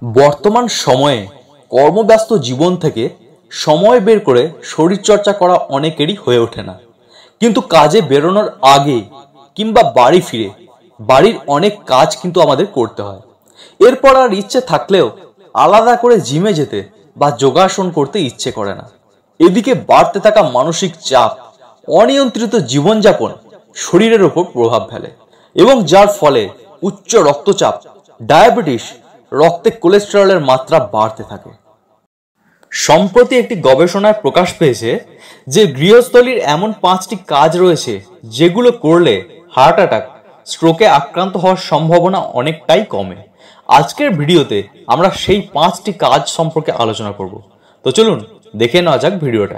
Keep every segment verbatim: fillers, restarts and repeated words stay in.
বর্তমান সময়ে কর্মব্যস্ত জীবন থেকে সময় বের করে শরীরচর্চা করা অনেকেরই হয়ে ওঠে না। কিন্তু কাজে বেরোনোর আগে কিংবা বাড়ি ফিরে বাড়ির অনেক কাজ কিন্তু আমাদের করতে হয়। এরপর আর ইচ্ছে থাকলেও আলাদা করে জিমে যেতে বা যোগাসন করতে ইচ্ছে করে না। এদিকে বাড়তে থাকা মানসিক চাপ, অনিয়ন্ত্রিত জীবনযাপন শরীরের ওপর প্রভাব ফেলে এবং যার ফলে উচ্চ রক্তচাপ, ডায়াবেটিস, রক্তে কোলেস্টেরলের মাত্রা বাড়তে থাকে। সম্প্রতি একটি গবেষণায় প্রকাশ পেয়েছে যে গৃহস্থলীর এমন পাঁচটি কাজ রয়েছে যেগুলো করলে হার্ট অ্যাটাক, স্ট্রোকে আক্রান্ত হওয়ার সম্ভাবনা অনেকটাই কমে। আজকের ভিডিওতে আমরা সেই পাঁচটি কাজ সম্পর্কে আলোচনা করব। তো চলুন দেখে নেওয়া যাক ভিডিওটা।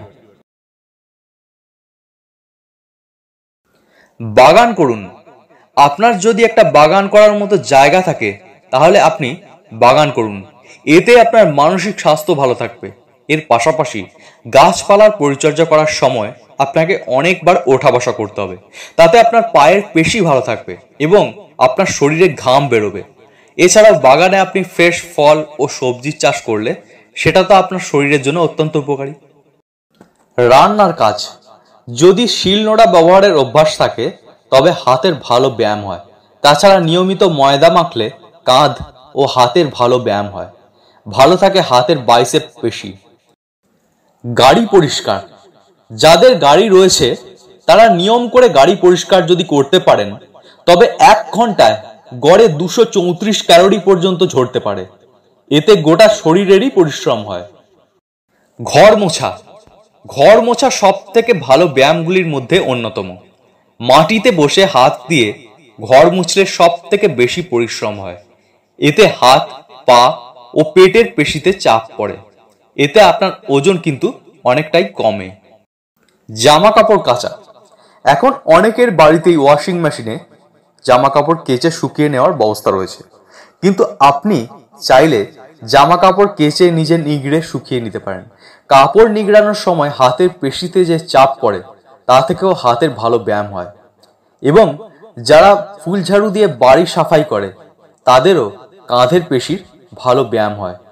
বাগান করুন। আপনার যদি একটা বাগান করার মতো জায়গা থাকে তাহলে আপনি বাগান করুন। এতে আপনার মানসিক স্বাস্থ্য ভালো থাকবে। এর পাশাপাশি গাছপালার পরিচর্যা করার সময় আপনাকে অনেকবার ওঠা বসা করতে হবে। তাতে আপনার পায়ের পেশি ভালো থাকবে এবং আপনার শরীরে ঘাম বেরোবে। এছাড়াও বাগানে আপনি ফ্রেশ ফল ও সবজির চাষ করলে সেটা তো আপনার শরীরের জন্য অত্যন্ত উপকারী। রান্নার কাজ। যদি শিলনোড়া ব্যবহারের অভ্যাস থাকে তবে হাতের ভালো ব্যায়াম হয়। তাছাড়া নিয়মিত ময়দা মাখলে কাঁধ ও হাতের ভালো ব্যায়াম হয়। ভালো থাকে হাতের বাইসেপ পেশি। গাড়ি পরিষ্কার। যাদের গাড়ি রয়েছে তারা নিয়ম করে গাড়ি পরিষ্কার যদি করতে পারেন তবে এক ঘন্টায় গড়ে দুশো চৌত্রিশ ক্যালোরি পর্যন্ত ঝরতে পারে। এতে গোটা শরীরেরই পরিশ্রম হয়। ঘর মোছা। ঘর মোছা সব থেকে ভালো ব্যায়ামগুলির মধ্যে অন্যতম। মাটিতে বসে হাত দিয়ে ঘর মুছলে সব থেকে বেশি পরিশ্রম হয়। এতে হাত, পা ও পেটের পেশিতে চাপ পড়ে। এতে আপনার ওজন কিন্তু অনেকটাই কমে। জামা কাপড় কাচা। এখন অনেকের বাড়িতেই ওয়াশিং মেশিনে জামা কাপড় কেচে শুকিয়ে নেওয়ার ব্যবস্থা রয়েছে, কিন্তু আপনি চাইলে জামা কাপড় কেচে নিজে নিগড়ে শুকিয়ে নিতে পারেন। কাপড় নিগড়ানোর সময় হাতের পেশিতে যে চাপ পড়ে তা থেকেও হাতের ভালো ব্যায়াম হয়। এবং যারা ফুল ঝাড়ু দিয়ে বাড়ি সাফাই করে তাদেরও কাঁধের পেশির ভালো ব্যায়াম হয়।